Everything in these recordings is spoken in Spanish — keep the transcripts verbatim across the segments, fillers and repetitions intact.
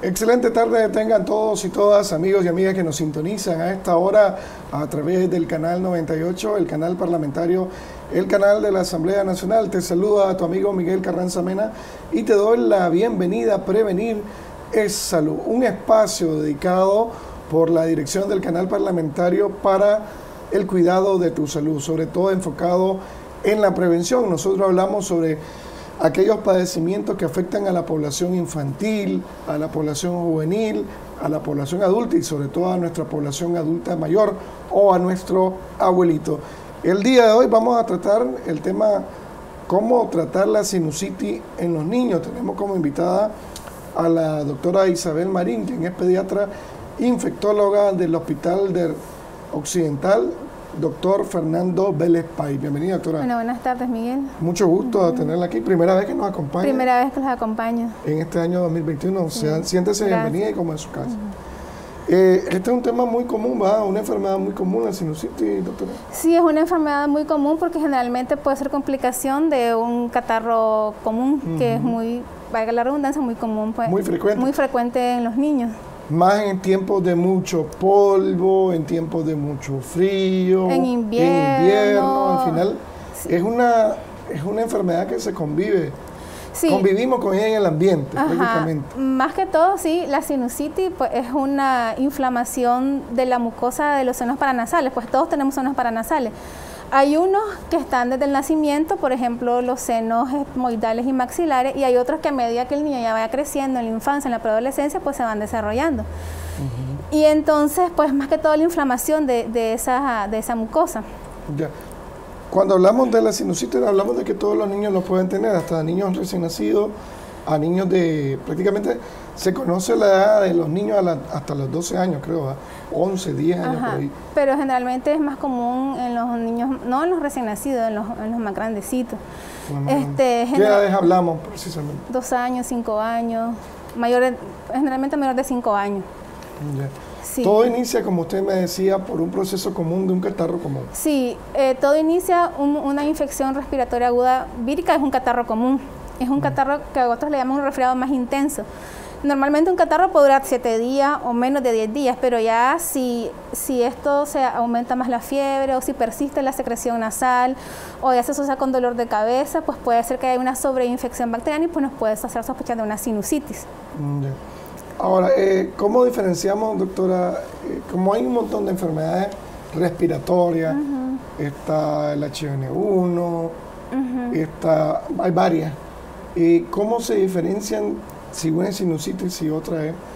Excelente tarde tengan todos y todas, amigos y amigas que nos sintonizan a esta hora a través del canal noventa y ocho, el canal parlamentario, el canal de la Asamblea Nacional. Te saluda a tu amigo Miguel Carranza Mena y te doy la bienvenida a Prevenir es Salud, un espacio dedicado por la dirección del canal parlamentario para el cuidado de tu salud, sobre todo enfocado en la prevención. Nosotros hablamos sobre aquellos padecimientos que afectan a la población infantil, a la población juvenil, a la población adulta y sobre todo a nuestra población adulta mayor o a nuestro abuelito. El día de hoy vamos a tratar el tema cómo tratar la sinusitis en los niños. Tenemos como invitada a la doctora Isabel Marín, quien es pediatra infectóloga del Hospital del Occidental, doctor Fernando Vélez Pay. Bienvenida, doctora. Bueno, buenas tardes, Miguel. Mucho gusto uh-huh. tenerla aquí. Primera vez que nos acompaña. Primera vez que los acompaño. En este año dos mil veintiuno. Sí. Sea, siéntese Gracias. bienvenida y como en su casa. Uh-huh. eh, este es un tema muy común, ¿va? Una enfermedad muy común, la sinusitis, doctora. Sí, es una enfermedad muy común porque generalmente puede ser complicación de un catarro común, uh-huh. que es muy, valga la redundancia, muy común. Pues, muy frecuente. Muy frecuente en los niños. Más en tiempos de mucho polvo, en tiempos de mucho frío, en invierno, en invierno al final sí. es una es una enfermedad que se convive, sí. convivimos con ella en el ambiente. Ajá. prácticamente. Más que todo, sí, la sinusitis pues, es una inflamación de la mucosa de los senos paranasales, pues todos tenemos senos paranasales. Hay unos que están desde el nacimiento, por ejemplo, los senos etmoidales y maxilares, y hay otros que a medida que el niño ya vaya creciendo en la infancia, en la preadolescencia, pues se van desarrollando. Uh-huh. Y entonces, pues más que todo la inflamación de, de, esa, de esa mucosa. Ya. Cuando hablamos de la sinusitis, hablamos de que todos los niños lo pueden tener, hasta niños recién nacidos, a niños de, prácticamente se conoce la edad de los niños a la, hasta los doce años, creo, ¿eh? once, diez años. Ajá, por ahí. Pero generalmente es más común en los niños, no en los recién nacidos, en los, en los más grandecitos. Uh-huh. este, ¿Qué edades hablamos precisamente? Dos años, cinco años, mayores, generalmente menor de cinco años. Yeah. Sí. Todo inicia, como usted me decía, por un proceso común de un catarro común. Sí, eh, todo inicia un, una infección respiratoria aguda vírica, es un catarro común. Es un catarro que a otros le llaman un resfriado más intenso. Normalmente un catarro puede durar siete días o menos de diez días, pero ya si, si esto se aumenta más la fiebre o si persiste la secreción nasal o ya se asocia con dolor de cabeza, pues puede ser que haya una sobreinfección bacteriana y pues nos puede hacer sospechar de una sinusitis. Yeah. Ahora, eh, ¿cómo diferenciamos, doctora? Eh, como hay un montón de enfermedades respiratorias, uh-huh. está el H uno N uno, uh-huh. está, hay varias. Eh, ¿Cómo se diferencian si una es sinusitis y otra es?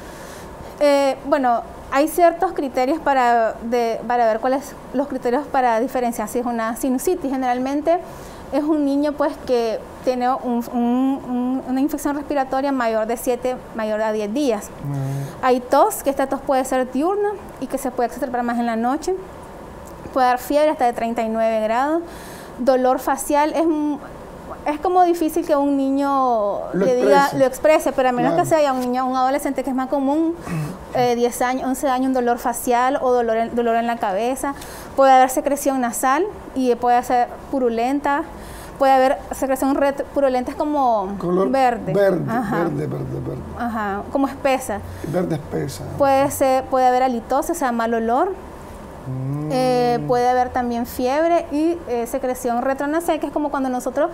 Eh, bueno, hay ciertos criterios para, de, para ver cuáles son los criterios para diferenciar si es una sinusitis. Generalmente es un niño pues que tiene un, un, un, una infección respiratoria mayor de siete, mayor a diez días. Uh-huh. Hay tos, que esta tos puede ser diurna y que se puede exacerbar más en la noche. Puede dar fiebre hasta de treinta y nueve grados. Dolor facial es... Es como difícil que un niño lo le diga, exprese. lo exprese, pero a menos claro. que sea un niño, un adolescente que es más común, eh, diez años, once años, un dolor facial o dolor en, dolor en la cabeza. Puede haber secreción nasal y puede ser purulenta. Puede haber secreción red, purulenta, es como color verde. Verde, Ajá. verde, verde, verde. Ajá, como espesa. Verde espesa. Puede, ser, puede haber halitosis, o sea, mal olor. Mm. Eh, puede haber también fiebre y eh, secreción retronasal, que es como cuando nosotros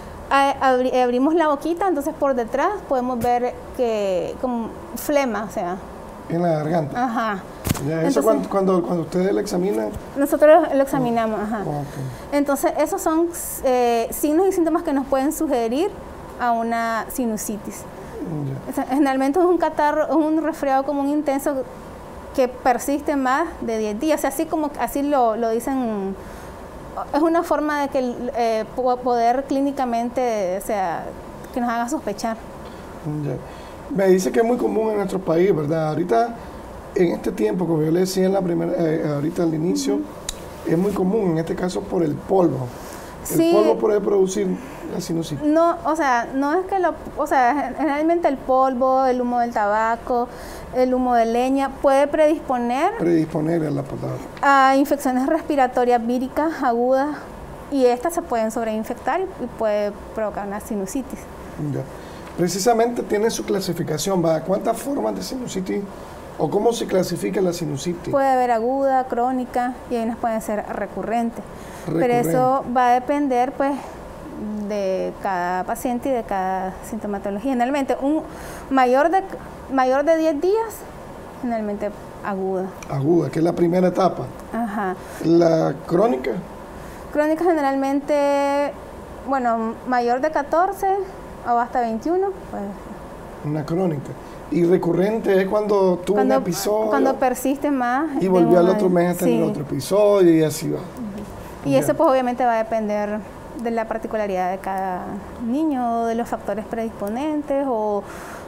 abri abrimos la boquita, entonces por detrás podemos ver que como flema, o sea. En la garganta. Ajá. Ya, eso entonces, cuando, cuando, cuando ustedes lo examinan. Nosotros lo examinamos, ajá. Okay. Entonces esos son eh, signos y síntomas que nos pueden sugerir a una sinusitis. Ya. O sea, generalmente es un catarro, es un resfriado común intenso que persiste más de diez días, o sea, así como así lo, lo dicen, es una forma de que eh, poder clínicamente, o sea, que nos haga sospechar. Ya. Me dice que es muy común en nuestro país, ¿verdad? Ahorita, en este tiempo, como yo le decía en la primera, eh, ahorita al inicio, uh-huh. es muy común, en este caso por el polvo. ¿El sí, polvo puede producir la sinusitis? No, o sea, no es que lo, o sea, generalmente el polvo, el humo del tabaco, el humo de leña puede predisponer predisponer a la palabra a infecciones respiratorias víricas agudas y estas se pueden sobreinfectar y puede provocar una sinusitis. Ya. precisamente tiene su clasificación, ¿va? ¿Cuántas formas de sinusitis o cómo se clasifica la sinusitis? Puede haber aguda, crónica y hay unas pueden ser recurrentes. Recurrente. Pero eso va a depender pues de cada paciente y de cada sintomatología. Generalmente un mayor de mayor de diez días, generalmente aguda. Aguda, que es la primera etapa. Ajá. La crónica. Crónica generalmente, bueno, mayor de catorce o hasta veintiuno, pues. Una crónica. Y recurrente es cuando tuvo Cuando, un episodio. cuando persiste más. Y volvió al un- otro mes a tener sí. otro episodio y así va. Y Ya. eso pues obviamente va a depender de la particularidad de cada niño, o de los factores predisponentes, o,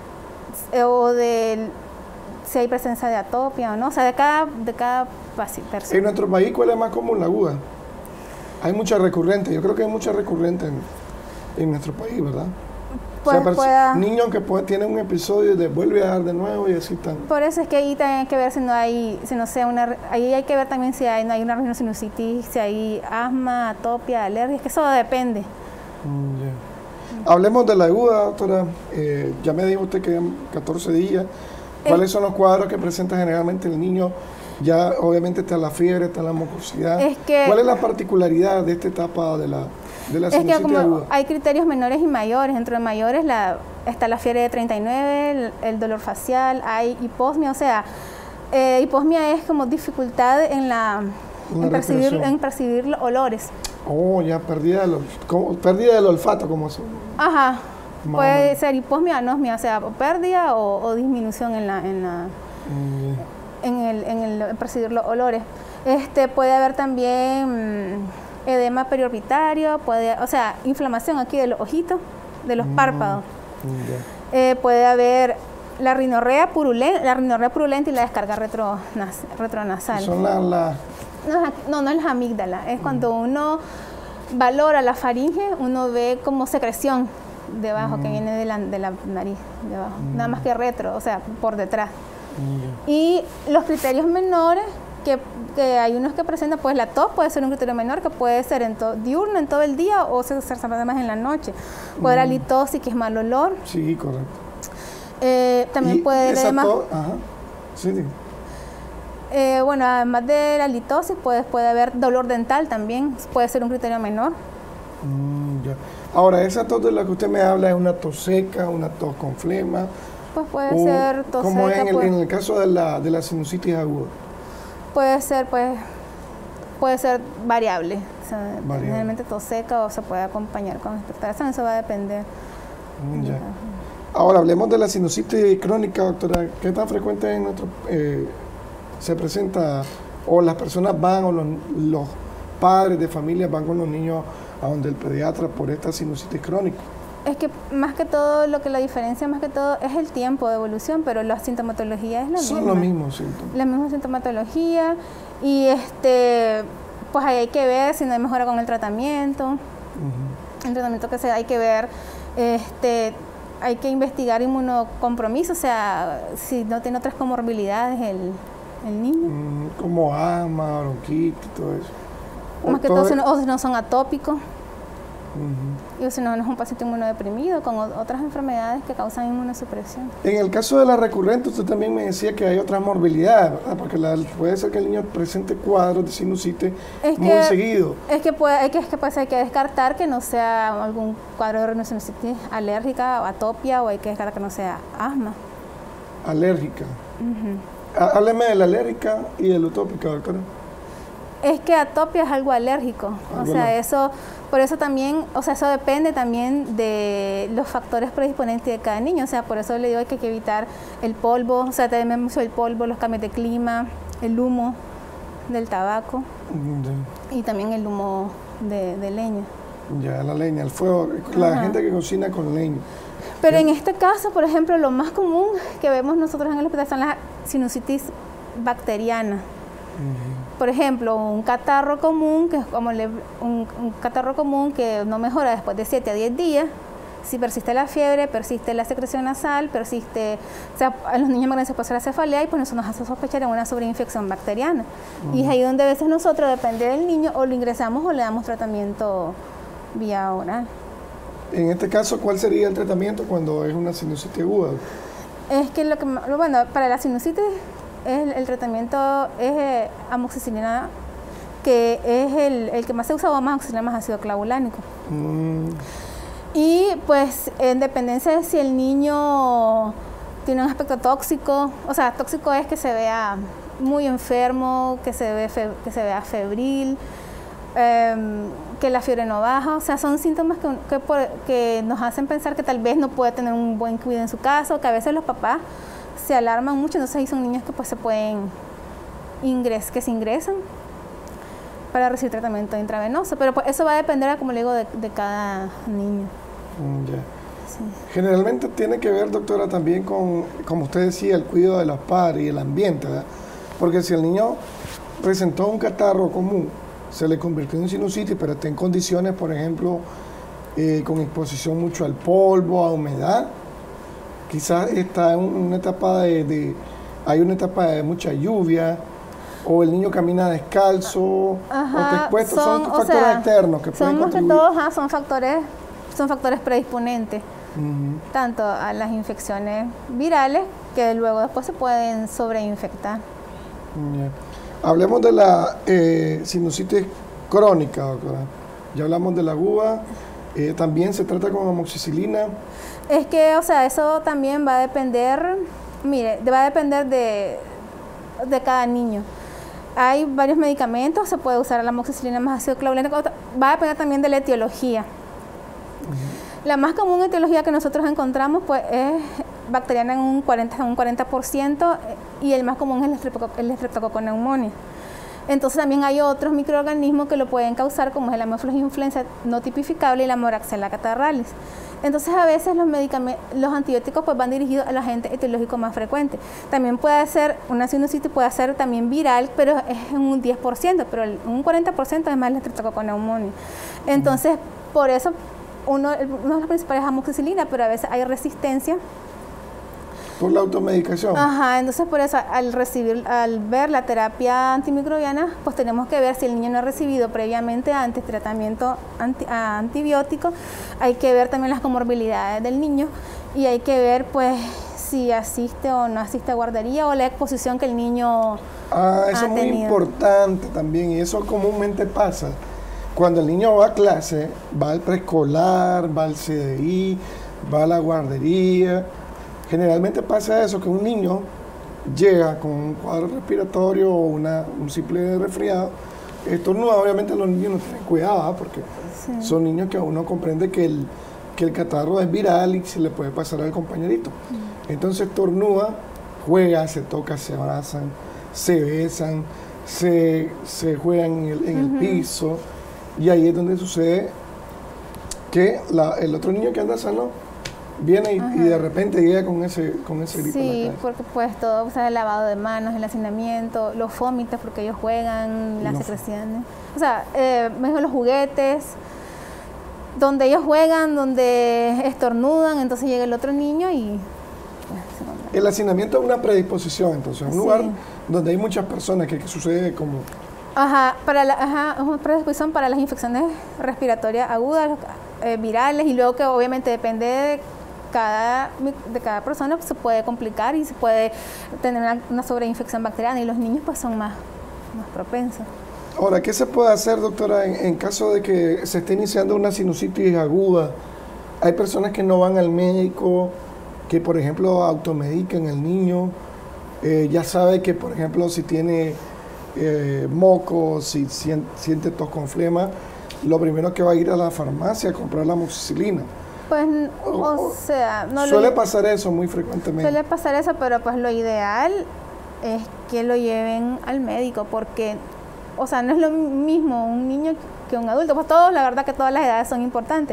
o de si hay presencia de atopia o no, o sea, de cada, de cada paci- En persona. nuestro país, ¿cuál es más común? La aguda. Hay mucha recurrente. Yo creo que hay mucha recurrente en, en nuestro país, ¿verdad? Pues o sea, pueda- niños que puede, tienen un episodio y de vuelve a dar de nuevo y así están. Por eso es que ahí también hay que ver si no hay, si no sea una, ahí hay que ver también si hay, no hay una rhinosinusitis, si hay asma, atopia, alergia, es que eso depende. Mm, ya. Hablemos de la aguda, doctora. Eh, ya me dijo usted que en catorce días. ¿Cuáles son los cuadros que presenta generalmente el niño? Ya obviamente está la fiebre, está la mucosidad. Es que- ¿Cuál es la particularidad de esta etapa de la, de la Es que sinusitis como aguda? hay criterios menores y mayores, dentro de mayores la, está la fiebre de treinta y nueve, el, el dolor facial, hay hiposmia, o sea, eh, hiposmia es como dificultad en la La en percibir, respiración. en percibir los olores. Oh, ya pérdida del, ol- como, pérdida del olfato, como se... Ajá. Más o Puede menos. ser hiposmia, anosmia, o sea, o pérdida o, o disminución en la, en la Mm, en el, en el en percibir los olores. Este puede haber también mm, edema periorbitario, puede, o sea, inflamación aquí de los ojitos, de los Mm. párpados. ya. Eh, puede haber la rinorrea purulenta, la rinorrea purulenta y la descarga retronas- retronasal. Son las... La, No, es- no, no es la amígdala, es cuando uno valora la faringe, uno ve como secreción debajo que viene de la, de la nariz, debajo, nada más que retro, o sea, por detrás. mm, Y los criterios menores, que, que hay unos que presentan, pues la tos puede ser un criterio menor, que puede ser en to- diurno, en todo el día, o se se presenta más en la noche. Puede haber halitosis, que es mal olor. sí, correcto. Eh, también Y puede esa haber más, to- ajá. Sí, sí. eh, bueno, además de la halitosis, pues, puede haber dolor dental también, puede ser un criterio menor. Mm, ya. Ahora, esa tos de la que usted me habla es una tos seca, una tos con flema. Pues puede o ser tos como seca, en el, puede- en el caso de la, de la sinusitis aguda. puede ser, pues, puede ser variable. O sea, Variable. generalmente tos seca o se puede acompañar con expectoración, eso va a depender. Mm, ya. Ahora, hablemos de la sinusitis crónica, doctora. ¿Qué tan frecuente en nuestro, eh, se presenta, o las personas van, o los, los padres de familia van con los niños a donde el pediatra por esta sinusitis crónica? Es que más que todo, lo que la diferencia más que todo es el tiempo de evolución, pero la sintomatología es la Son misma. los mismos síntomas. La misma sintomatología y este, pues ahí hay que ver si no hay mejora con el tratamiento. Ujú. El tratamiento que se hay que ver, este, hay que investigar inmunocompromiso, o sea, si no tiene otras comorbilidades el, el niño. Mm, como asma, bronquitis, todo eso. O Más que todo- todo, si no, o si no son atópicos, Ujú. y o si no, no es un paciente inmunodeprimido con o- otras enfermedades que causan inmunosupresión. En el caso de la recurrente, usted también me decía que hay otras morbilidades, ¿verdad? Porque la- puede ser que el niño presente cuadros de sinusitis Es muy que- seguido. Es que puede, hay que, es que pues hay que descartar que no sea algún cuadro de rhinosinusitis alérgica o atopia, o hay que descartar que no sea asma. Alérgica. Ujú. Há- Hábleme de la alérgica y de la utópica, doctora. Es que atopia es algo alérgico, o Algo sea, alérgico. eso, por eso también, o sea, eso depende también de los factores predisponentes de cada niño, o sea, por eso le digo que hay que evitar el polvo, o sea, también mucho el polvo, los cambios de clima, el humo del tabaco Mm, y también el humo de, de leña. Ya, ya, la leña, el fuego, la Ajá. gente que cocina con leña. Pero en este caso, por ejemplo, lo más común que vemos nosotros en el hospital son las sinusitis bacterianas. Por ejemplo, un catarro común, que es como le- un, un catarro común que no mejora después de siete a diez días. Si persiste la fiebre, persiste la secreción nasal, persiste, o sea, a los niños más grandes se puede hacer la cefalea y pues eso nos hace sospechar en una sobreinfección bacteriana. Y es ahí donde a veces nosotros, depende del niño, o lo ingresamos o le damos tratamiento vía oral. En este caso, ¿cuál sería el tratamiento cuando es una sinusitis aguda? Es que lo que, bueno, para la sinusitis el, el tratamiento es eh, amoxicilina, que es el, el que más se usa, o más amoxicilina más ácido clavulánico. Mm. Y pues en dependencia de si el niño tiene un aspecto tóxico, o sea, tóxico es que se vea muy enfermo, que se, ve fe, que se vea febril, eh, que la fiebre no baja, o sea, son síntomas que, que, por, que nos hacen pensar que tal vez no puede tener un buen cuidado en su caso, que a veces los papás se alarman mucho, entonces ahí son niños que pues se pueden ingres, que se ingresan para recibir tratamiento intravenoso, pero pues eso va a depender, como le digo, de, de cada niño. Mm, ya. Sí. Generalmente tiene que ver, doctora, también con, como usted decía, el cuidado de los padres y el ambiente, ¿verdad? Porque si el niño presentó un catarro común, se le convirtió en sinusitis, pero está en condiciones, por ejemplo, eh, con exposición mucho al polvo, a humedad, quizás está en una etapa de, de hay una etapa de mucha lluvia, o el niño camina descalzo, ajá, o está expuesto, son, son factores o sea, externos que pueden contribuir. Todos, ajá, son factores, son factores predisponentes, uh-huh. tanto a las infecciones virales que luego después se pueden sobreinfectar. Yeah. Hablemos de la eh, sinusitis crónica, doctora. Ya hablamos de la aguda, eh, también se trata con amoxicilina. Es que, o sea, eso también va a depender, mire, va a depender de, de cada niño. Hay varios medicamentos, se puede usar la amoxicilina más ácido clavulánico, va a depender también de la etiología. Uh-huh. La más común etiología que nosotros encontramos pues es bacteriana en un cuarenta, un cuarenta por ciento, y el más común es el Streptococcus pneumoniae. Entonces también hay otros microorganismos que lo pueden causar, como es el Haemophilus influenza no tipificable y la Moraxella catarrhalis. Entonces a veces los medicamentos, los antibióticos pues van dirigidos a los agentes etiológicos más frecuentes. También puede ser una sinusitis, puede ser también viral, pero es en un diez por ciento, pero el, un cuarenta por ciento es más el Streptococcus pneumoniae. Entonces, por eso uno, uno de los principales es amoxicilina, pero a veces hay resistencia. Por la automedicación. Ajá, entonces por eso al recibir, al ver la terapia antimicrobiana, pues tenemos que ver si el niño no ha recibido previamente antes tratamiento anti, antibiótico, hay que ver también las comorbilidades del niño y hay que ver pues si asiste o no asiste a guardería o la exposición que el niño ah, eso es muy importante también y eso comúnmente pasa. Cuando el niño va a clase, va al preescolar, va al C D I, va a la guardería. Generalmente pasa eso, que un niño llega con un cuadro respiratorio o una, un simple resfriado, estornuda. Obviamente los niños no tienen cuidado, ¿eh? Porque sí. Son niños que uno comprende que el, que el catarro es viral y se le puede pasar al compañerito. Mm. Entonces estornuda, juega, se toca, se abrazan, se besan, se, se juegan en el, en uh-huh. el piso, y ahí es donde sucede que la, el otro niño que anda sano viene y, y de repente llega con ese con ese grito. Sí, porque pues todo, o sea, el lavado de manos, el hacinamiento, los vómitos porque ellos juegan, las no. secreciones. O sea, eh, mejor los juguetes, donde ellos juegan, donde estornudan, entonces llega el otro niño y... Pues, el hacinamiento es una predisposición, entonces, un sí. lugar donde hay muchas personas que, que sucede como... Ajá, para la, ajá, es una predisposición para las infecciones respiratorias agudas, eh, virales, y luego que obviamente depende de cada, de cada persona pues, se puede complicar y se puede tener una, una sobreinfección bacteriana y los niños pues son más, más propensos. Ahora, ¿qué se puede hacer, doctora, en, en caso de que se esté iniciando una sinusitis aguda? Hay personas que no van al médico, que por ejemplo automedican al niño, eh, ya sabe que por ejemplo si tiene eh, moco, si siente, siente tos con flema, lo primero que va a ir a la farmacia a comprar la amoxicilina. Pues, o, o sea... No suele lo, pasar eso muy frecuentemente. Suele pasar eso, pero pues lo ideal es que lo lleven al médico, porque, o sea, no es lo mismo un niño que un adulto. Pues todos, la verdad que todas las edades son importantes.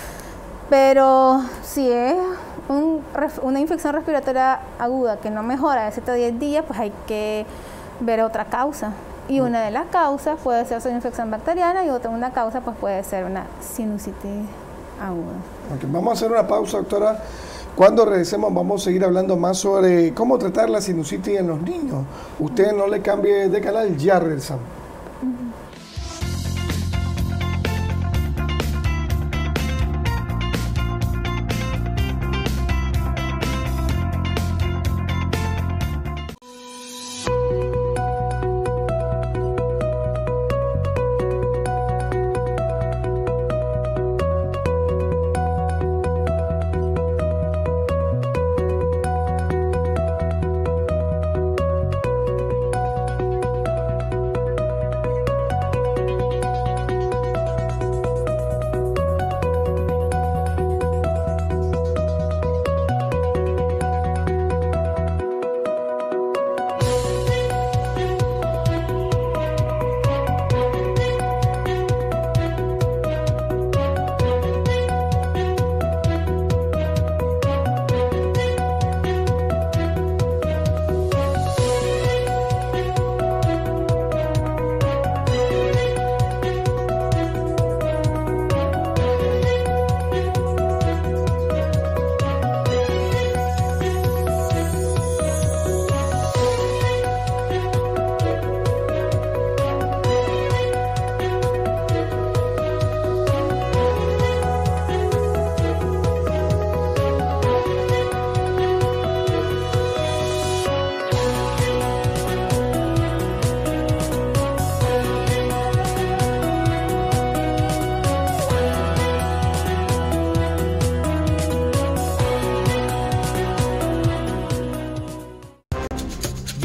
Pero si es un, una infección respiratoria aguda que no mejora de siete a diez días, pues hay que ver otra causa. Y una de las causas puede ser una infección bacteriana y otra una causa pues puede ser una sinusitis aguda. Okay, vamos a hacer una pausa, doctora. Cuando regresemos vamos a seguir hablando más sobre cómo tratar la sinusitis en los niños. Usted no le cambie de canal, ya regresamos. Uh-huh.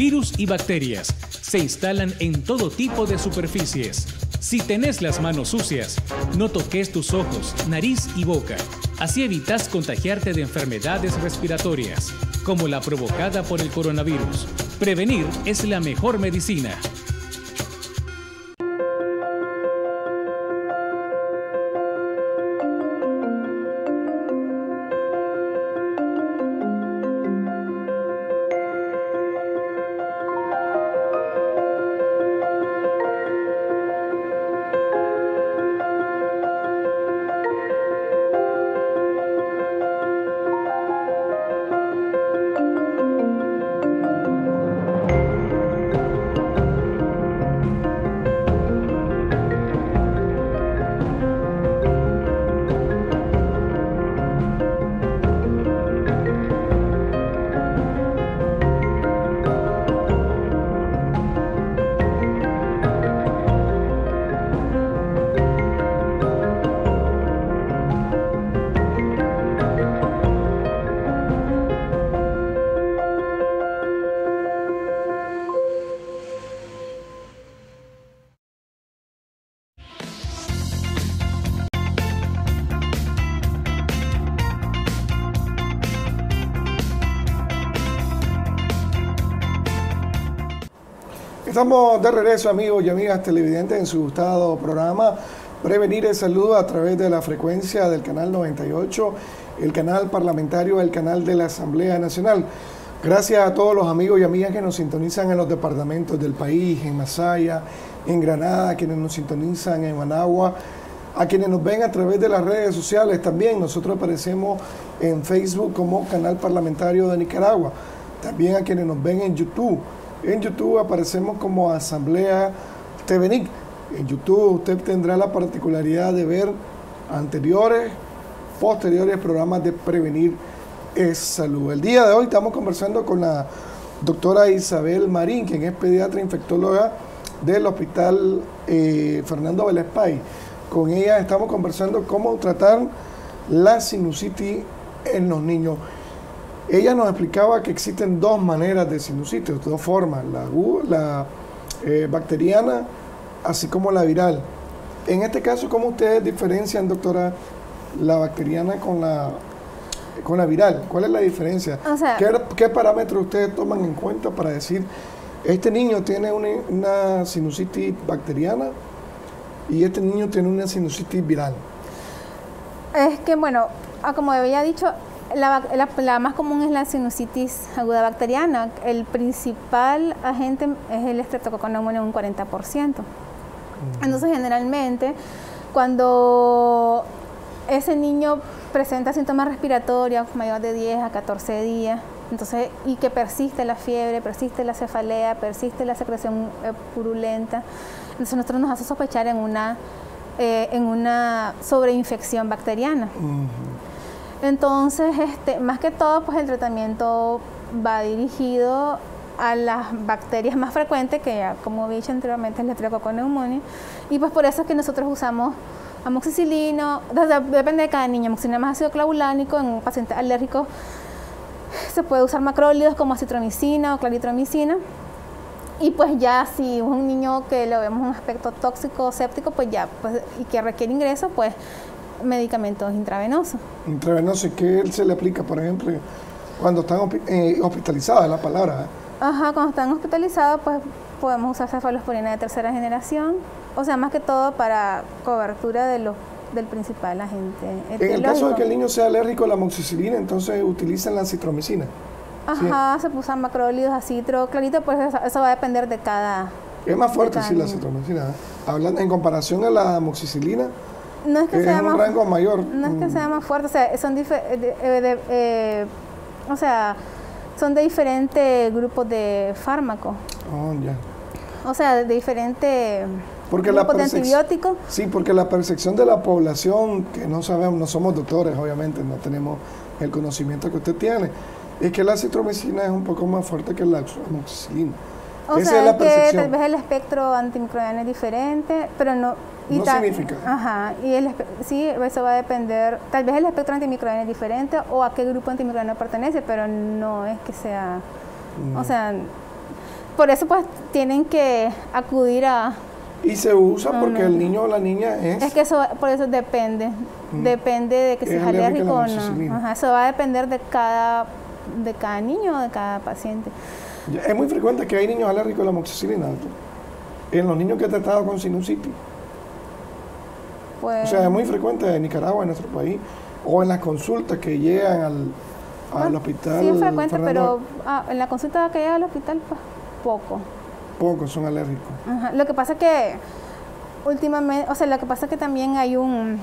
Virus y bacterias se instalan en todo tipo de superficies. Si tenés las manos sucias, no toques tus ojos, nariz y boca. Así evitas contagiarte de enfermedades respiratorias, como la provocada por el coronavirus. Prevenir es la mejor medicina. Estamos de regreso, amigos y amigas televidentes, en su gustado programa Prevenir es Salud a través de la frecuencia del canal noventa y ocho, el canal parlamentario, el canal de la Asamblea Nacional. Gracias a todos los amigos y amigas que nos sintonizan en los departamentos del país, en Masaya, en Granada, a quienes nos sintonizan en Managua, a quienes nos ven a través de las redes sociales también. Nosotros aparecemos en Facebook como Canal Parlamentario de Nicaragua, también a quienes nos ven en YouTube. En YouTube aparecemos como Asamblea T V N I C. En YouTube usted tendrá la particularidad de ver anteriores, posteriores programas de Prevenir es Salud. El día de hoy estamos conversando con la doctora Isabel Marín, quien es pediatra infectóloga del Hospital eh, Fernando Velespay. Con ella estamos conversando cómo tratar la sinusitis en los niños. Ella nos explicaba que existen dos maneras de sinusitis, dos formas, la, la eh, bacteriana, así como la viral. En este caso, ¿cómo ustedes diferencian, doctora, la bacteriana con la, con la viral? ¿Cuál es la diferencia? O sea, ¿Qué, ¿Qué parámetros ustedes toman en cuenta para decir, este niño tiene una, una sinusitis bacteriana y este niño tiene una sinusitis viral? Es que, bueno, como había dicho, La, la, la más común es la sinusitis aguda bacteriana. El principal agente es el Streptococcus pneumoniae, un cuarenta por ciento. Entonces, generalmente, cuando ese niño presenta síntomas respiratorios mayor de diez a catorce días, entonces, y que persiste la fiebre, persiste la cefalea, persiste la secreción eh, purulenta, entonces nosotros nos hace sospechar en una, eh, en una sobreinfección bacteriana. Uh-huh. Entonces, este, más que todo, pues el tratamiento va dirigido a las bacterias más frecuentes, que ya, como he dicho anteriormente, es la Streptococcus pneumoniae, y pues por eso es que nosotros usamos amoxicilina, depende de cada niño, amoxicilina más ácido clavulánico. En un paciente alérgico se puede usar macrólidos como acitromicina o claritromicina, y pues ya si es un niño que le vemos un aspecto tóxico, séptico, pues ya, pues, y que requiere ingreso, pues medicamentos intravenosos. Intravenoso, ¿y qué se le aplica, por ejemplo, cuando están eh, hospitalizados, es la palabra? ¿eh? Ajá, cuando están hospitalizados, pues podemos usar cefalosporina de tercera generación, o sea, más que todo para cobertura de los, del principal agente etiológico. En el caso de que el niño sea alérgico a la amoxicilina, entonces utilizan la acitromicina. Ajá, sí. Se usan macrólidos, acitro, clarito, pues eso, eso va a depender de cada... Es más fuerte, sí, la acitromicina. ¿eh? Hablando en comparación a la amoxicilina, no es que es sea un más, rango mayor. No es que sea más fuerte, o sea, son, de, de, de, eh, o sea, son de diferentes grupos de fármacos. Oh, ya. O sea, de diferentes porque grupos la de antibióticos. Sí, porque la percepción de la población, que no sabemos, no somos doctores, obviamente, no tenemos el conocimiento que usted tiene, es que la acitromicina es un poco más fuerte que la amoxicilina. O Esa sea, es la que percepción. Tal vez el espectro antimicrobiano es diferente, pero no... Y no tal, significa. Ajá, y el, sí, eso va a depender, tal vez el espectro antimicrobiano es diferente o a qué grupo antimicrobiano pertenece, pero no es que sea, mm. o sea, por eso pues tienen que acudir a... Y se usa porque el niño o la niña es... Es que eso, por eso depende, mm. depende de que si es alérgico o no. Ajá, eso va a depender de cada, de cada niño o de cada paciente. Es muy frecuente que hay niños alérgicos a la amoxicilina, doctor. En los niños que he tratado con sinusitis. Pues, o sea, es muy frecuente en Nicaragua, en nuestro país, o en las consultas que llegan al, al bueno, hospital. Sí, es frecuente, Fernando, pero ah, en la consulta que llega al hospital, pues poco. Pocos son alérgicos. Ajá. Lo que pasa es que últimamente, o sea, lo que pasa es que también hay un...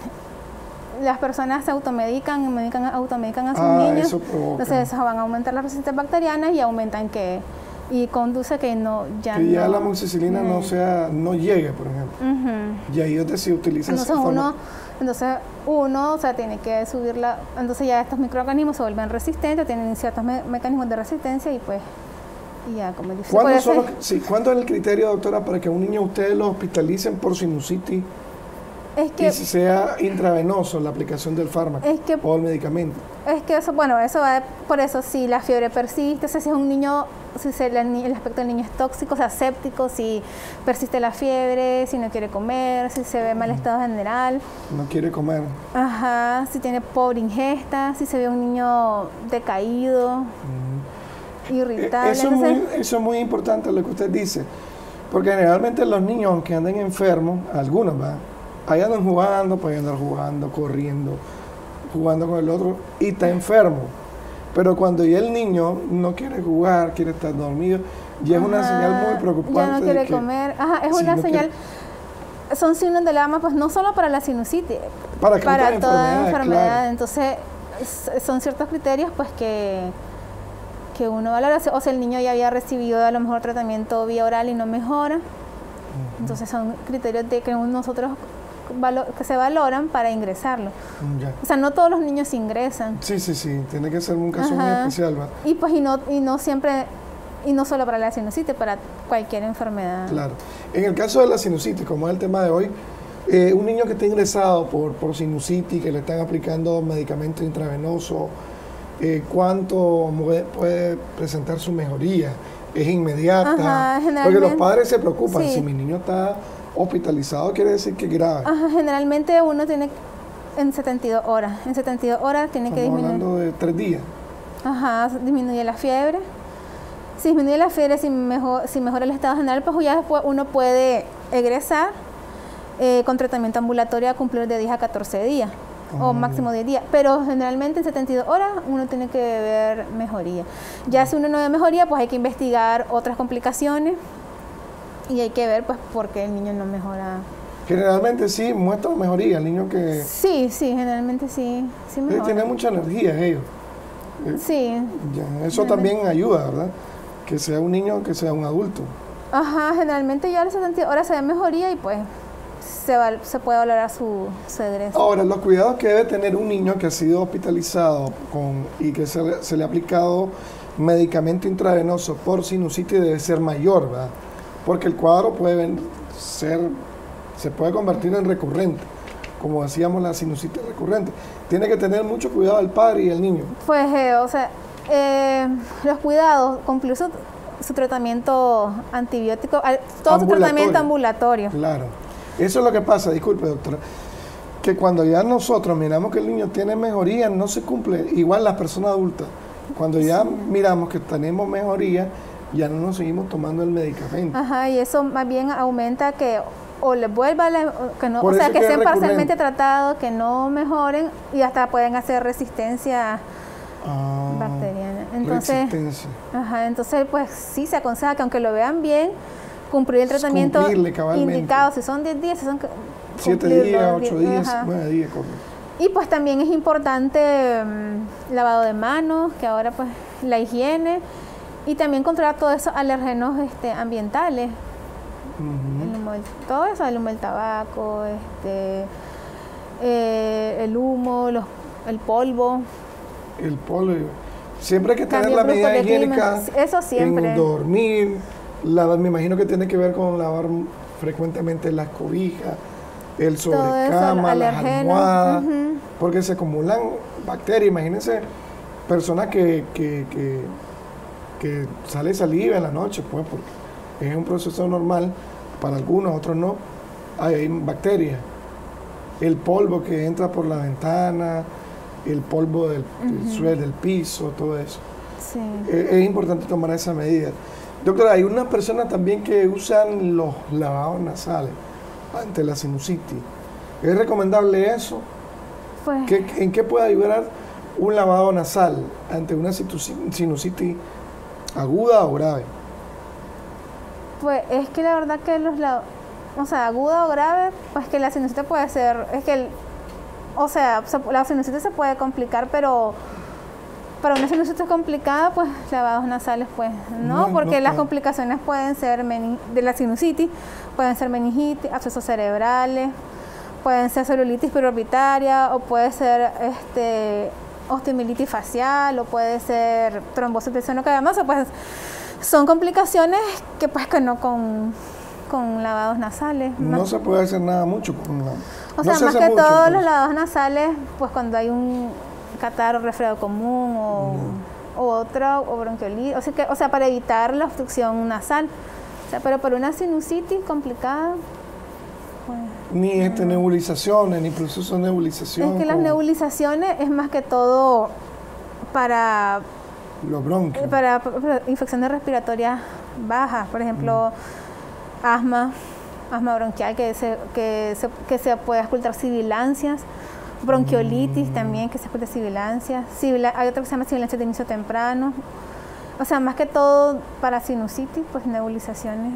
Las personas se automedican, medican, automedican a sus ah, niños, eso provoca. Entonces van a aumentar las resistencias bacterianas y aumentan que... y conduce que no ya que ya no, la amoxicilina uh-huh. no sea no llegue, por ejemplo. Uh-huh. Y ahí es donde se utiliza entonces esa uno forma. entonces uno o sea tiene que subirla, entonces ya estos microorganismos se vuelven resistentes, tienen ciertos me- mecanismos de resistencia y pues y ya como dice. ¿Cuándo, son los, sí, ¿Cuándo es el criterio, doctora, para que un niño ustedes lo hospitalicen por sinusitis? Es que, y si sea intravenoso la aplicación del fármaco es que, o el medicamento. Es que eso, bueno, eso va, por eso si la fiebre persiste, o sea, si es un niño, si se, el, el aspecto del niño es tóxico, o sea, séptico, si persiste la fiebre, si no quiere comer, si se ve mal estado general. No quiere comer. Ajá, si tiene pobre ingesta, si se ve un niño decaído, uh-huh. irritable. Eso, no es sé. muy, eso es muy importante lo que usted dice, porque generalmente los niños, aunque anden enfermos, algunos van, ahí andan jugando, pueden andar jugando, corriendo, jugando con el otro y está enfermo. Pero cuando ya el niño no quiere jugar, quiere estar dormido, ya es Ajá, una señal muy preocupante. Ya no quiere de que, comer. Ajá, es sí, una no señal. Quiere, son signos de alarma, pues no solo para la sinusitis, para, para toda enfermedad. Claro. Entonces, son ciertos criterios, pues que, que uno valora. O sea, el niño ya había recibido a lo mejor tratamiento vía oral y no mejora. Uh-huh. Entonces, son criterios de que nosotros que se valoran para ingresarlo. Ya. O sea, no todos los niños ingresan. Sí, sí, sí, tiene que ser un caso Ajá. muy especial, ¿va? Y pues y no, y no siempre, y no solo para la sinusitis, para cualquier enfermedad. Claro. En el caso de la sinusitis, como es el tema de hoy, eh, un niño que está ingresado por, por sinusitis, que le están aplicando medicamento intravenoso, eh, ¿cuánto puede presentar su mejoría? ¿Es inmediata? Ajá, porque los padres se preocupan, sí. Si mi niño está hospitalizado quiere decir que es grave. Ajá, generalmente uno tiene en setenta y dos horas. En setenta y dos horas tiene Estamos que disminuir. hablando de tres días. Ajá, disminuye la fiebre. Si disminuye la fiebre, si, mejor, si mejora el estado general, pues ya después uno puede egresar eh, con tratamiento ambulatorio a cumplir de diez a catorce días. Uh-huh. O máximo diez días. Pero generalmente en setenta y dos horas uno tiene que ver mejoría. Ya si uno no ve mejoría, pues hay que investigar otras complicaciones. Y hay que ver, pues, por qué el niño no mejora. Generalmente sí muestra mejoría, el niño que... Sí, sí, generalmente sí, sí mejora. Tiene mucha energía ellos. Sí. Ya, eso también ayuda, ¿verdad? Que sea un niño, que sea un adulto. Ajá, generalmente ya a las setenta horas se ve mejoría y pues se, va, se puede valorar su, su egreso. Ahora, los cuidados que debe tener un niño que ha sido hospitalizado con, y que se le, se le ha aplicado medicamento intravenoso por sinusitis debe ser mayor, ¿verdad? Porque el cuadro puede ser, se puede convertir en recurrente, como decíamos, la sinusitis recurrente. Tiene que tener mucho cuidado el padre y el niño. Pues, eh, o sea, eh, los cuidados, cumplir su, su tratamiento antibiótico, todo su tratamiento ambulatorio. Claro. Eso es lo que pasa, disculpe, doctora, que cuando ya nosotros miramos que el niño tiene mejoría, no se cumple, igual las personas adultas. Cuando ya sí. miramos que tenemos mejoría, ya no nos seguimos tomando el medicamento. Ajá, y eso más bien aumenta que o les vuelva, la, que no, o sea, que, que estén parcialmente tratados, que no mejoren y hasta pueden hacer resistencia ah, bacteriana. Entonces, resistencia. Ajá, entonces pues sí se aconseja que aunque lo vean bien, cumplir el tratamiento indicado, si son diez días, si son siete días, ocho días, nueve días, correcto. Y pues también es importante um, lavado de manos, que ahora pues la higiene. Y también controlar todos esos alérgenos este, ambientales. Uh-huh. El humo del, todo eso, el humo del tabaco, este, eh, el humo, los, el polvo. El polvo. Siempre hay que tener la medida higiénica. Eso siempre. En dormir. Lavar, me imagino que tiene que ver con lavar frecuentemente las cobijas, el sobrecama, las almohadas. Uh-huh. Porque se acumulan bacterias. Imagínense personas que... que, que que sale saliva en la noche, pues, porque es un proceso normal, para algunos, otros no, hay, hay bacterias. El polvo que entra por la ventana, el polvo del, del Ujú. suelo, del piso, todo eso. Sí. Es, es importante tomar esa medida. Doctora, hay unas personas también que usan los lavados nasales ante la sinusitis. ¿Es recomendable eso? Pues, ¿Qué, ¿En qué puede ayudar un lavado nasal ante una situ- sinusitis aguda o grave? pues es que la verdad que los la- o sea, aguda o grave, pues que la sinusitis puede ser, es que el, o sea, se- la sinusitis se puede complicar, pero para una sinusitis complicada, pues lavados nasales, pues no, No, porque no las puede. complicaciones pueden ser meni- de la sinusitis, pueden ser meningitis, abscesos cerebrales, pueden ser celulitis preorbitaria, o puede ser este osteomielitis facial, o puede ser trombosis del seno cavernoso, pues son complicaciones que pues que no con, con lavados nasales. No Más- se puede hacer nada mucho con la... o no sea, se más hace que mucho, todos los entonces. lavados nasales, pues cuando hay un catarro, resfriado común o, o otra, o bronquiolitis, o sea, que, o sea, para evitar la obstrucción nasal. O sea, pero para una sinusitis complicada, pues... Ni este, nebulizaciones, ni proceso de nebulización. Es que las con nebulizaciones es más que todo para, los bronquios. para, para infecciones respiratorias bajas, por ejemplo, asma, asma bronquial, que se, que se, que se puede ocultar sibilancias, bronquiolitis también, que se oculta sibilancias, sibila- hay otro que se llama sibilancias de inicio temprano. O sea, más que todo para sinusitis, pues nebulizaciones.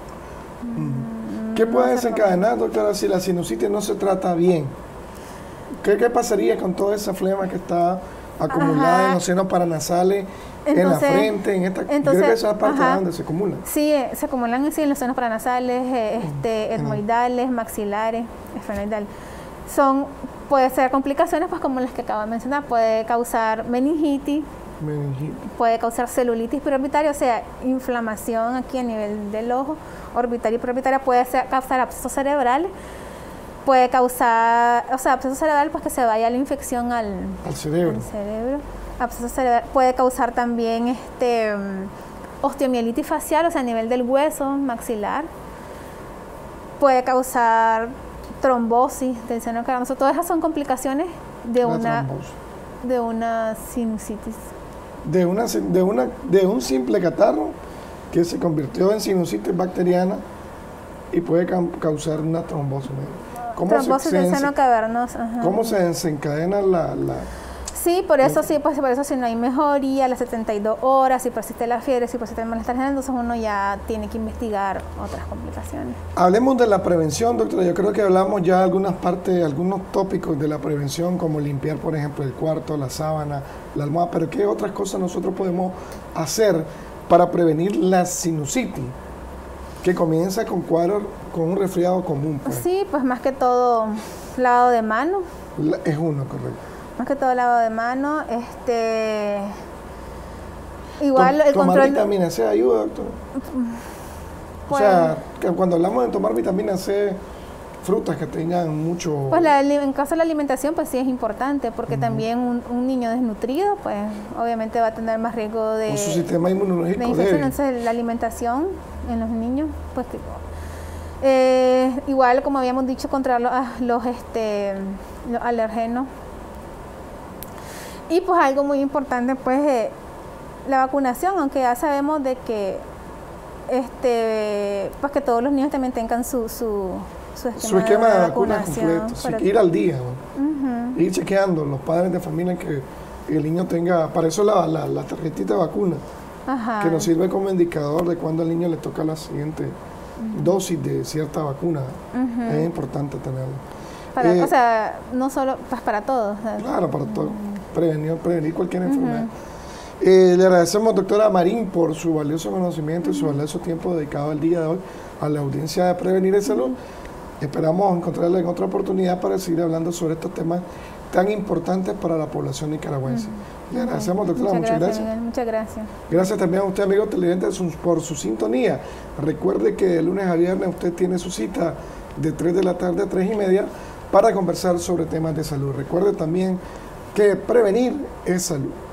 ¿Qué no puede se desencadenar, doctora, si la sinusitis no se trata bien? ¿Qué, qué pasaría con toda esa flema que está acumulada Ajá. en los senos paranasales, en la Entonces- frente, en esta... entonces, yo creo que esa es la parte ajá. donde se acumula. Sí, eh, se acumulan sí, en los senos paranasales, eh, este, etmoidales, maxilares, esfenoidales. Son, puede ser complicaciones, pues como las que acabo de mencionar, puede causar meningitis, Meningitis. puede causar celulitis preorbitaria, o sea, inflamación aquí a nivel del ojo, orbitaria y preorbitaria, puede ser- causar abscesos cerebrales, puede causar, o sea, absceso cerebral, pues que se vaya la infección al, Al cerebro. al cerebro. Absceso cerebral puede causar también este mm, osteomielitis facial, o sea, a nivel del hueso maxilar. Puede causar trombosis del seno cavernoso. Todas esas son complicaciones de La una trombosis. de una sinusitis. De, una, de, una, de un simple catarro que se convirtió en sinusitis bacteriana y puede ca- causar una trombosis. ¿Cómo Trombosis se, del se, seno cavernoso. Ajá. ¿Cómo se desencadena la, la, Sí, por eso sí, pues por eso si no hay mejoría a las setenta y dos horas, si persiste la fiebre, si persiste el malestar general, entonces uno ya tiene que investigar otras complicaciones. Hablemos de la prevención, doctora. Yo creo que hablamos ya algunas partes, algunos tópicos de la prevención, como limpiar, por ejemplo, el cuarto, la sábana, la almohada, pero ¿qué otras cosas nosotros podemos hacer para prevenir la sinusitis? Que comienza con cuadros, con un resfriado común. Pues. Sí, pues más que todo lavado de mano, La- es uno, correcto. más que todo lavado de mano, este... Igual Tom- el tomar control... vitamina C ayuda, doctor. Pues- o sea, que cuando hablamos de tomar vitamina C, frutas que tengan mucho... Pues la ali- en caso de la alimentación, pues sí es importante, porque también un, un niño desnutrido, pues obviamente va a tener más riesgo de, con su sistema de inmunológico infección. débil. Entonces la alimentación en los niños, pues que- eh, igual como habíamos dicho, contra los, ah, los, este, los alergenos. Y pues algo muy importante, pues eh, la vacunación, aunque ya sabemos de que este pues que todos los niños también tengan su, su, su esquema, Su esquema de vacuna vacunación, completo, sí, pero- que ir al día, ¿no? Ujú. Ir chequeando los padres de familia que el niño tenga, para eso la, la, la tarjetita de vacuna, Ajá. que nos sirve como indicador de cuándo al niño le toca la siguiente dosis de cierta vacuna. Ujú. Es importante tenerlo. Para- Eh, o sea, no solo pues para todos. o sea, Claro, para todo, prevenir, prevenir cualquier enfermedad. Eh, le agradecemos, doctora Marín, por su valioso conocimiento y su valioso tiempo dedicado el día de hoy a la audiencia de Prevenir en Salud. Esperamos encontrarla en otra oportunidad para seguir hablando sobre estos temas tan importantes para la población nicaragüense. Le agradecemos, doctora, muchas, muchas gracias. Miguel, muchas gracias. Gracias también a usted, amigo televidente, su- por su sintonía. Recuerde que de lunes a viernes usted tiene su cita de tres de la tarde a tres y media para conversar sobre temas de salud. Recuerde también que prevenir es salud.